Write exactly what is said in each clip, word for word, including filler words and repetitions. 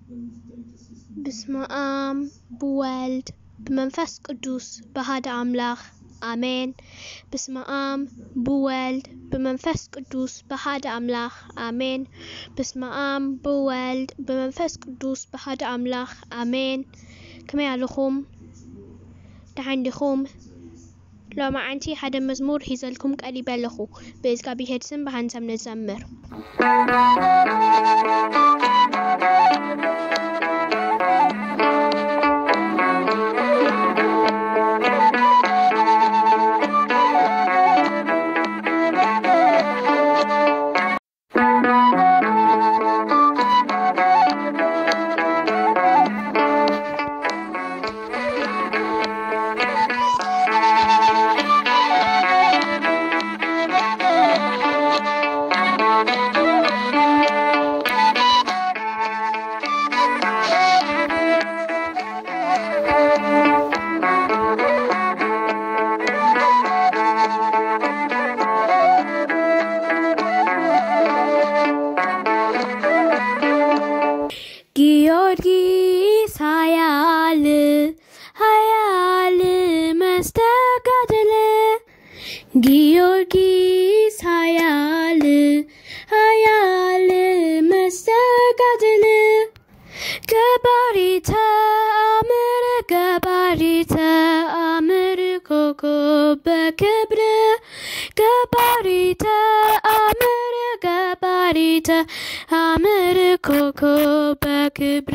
بسم آب بولد بمنفس قدوس بهذا أملاخ آمين. بسم آب بولد بمنفس قدوس بهذا أملاخ آمين. بسم آب بولد بمنفس قدوس بهذا أملاخ آمين. كما يعلخم تحندخم لو ما أنتي حدا مزمور هيزلكم قريبا لخو بإذكا بيهدسن بهانسم نزمر. ጊዮርጊስ ኃያል ኃያል መስተጋድል ጊዮርጊስ ኃያል ኃያል መስተጋድል ገባሪ ተአምር ገባሪ ተአምር ኮከብ በክብር ገባሪ ተአምር ገባሪ ተአምር ኮከብ በክብር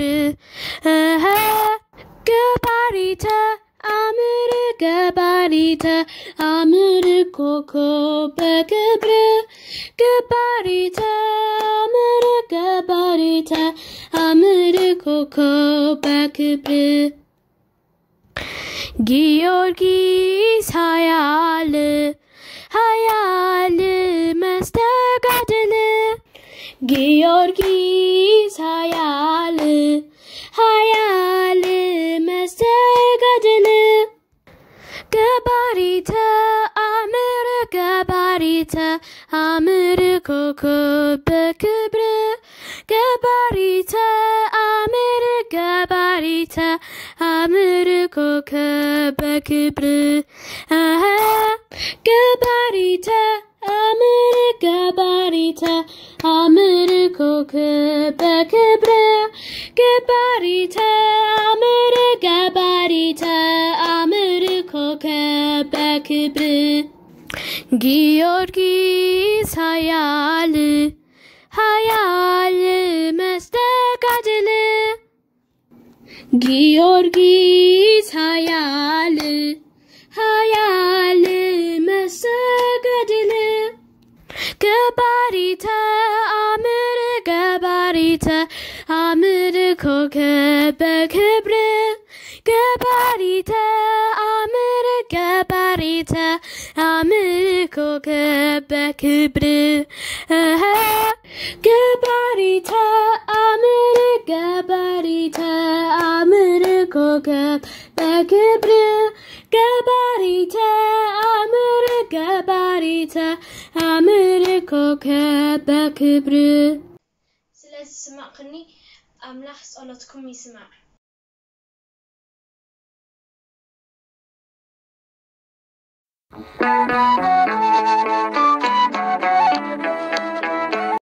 ገባሪ ተአምር ገባሪ ተአምር ኮከብ በክብር ገባሪ ተአምር ገባሪ ተአምር ኮከብ በክብር ጊዮርጊስ ኃያል ኃያል መስተጋድል ጊዮርጊስ ኃያል ኃያል መስተጋድል ገባሪ ተአምር ገባሪ ተአምር ኮከብ በክብር ገባሪ ተአምር ገባሪ ተአምር ኮከብ በክብር ገባሪ ተአምር ገባሪ ተአምር ኮከብ በክብር ገባሪ ተአምር ገባሪ ተአምር ኮከብ በክብር ጊዮርጊስ ኃያል ኃያል መስተጋድል ጊዮርጊስ ኃያል ኃያል መስተጋድል ገባሪ ተአምር ገባሪ ተአምር ኮከብ በክብር ገባሪ ተአምር ገባሪ ተአምር ኮከብ በክብር ገባሪ ተአምር ገባሪ ተአምር ኮከብ በክብር ገባሪ ተአምር ገባሪ ተአምር ኮከብ በክብር ስለዚህ ስማዕክኒ አምላኽ ጸሎትኩም ይስማዕ Thank you.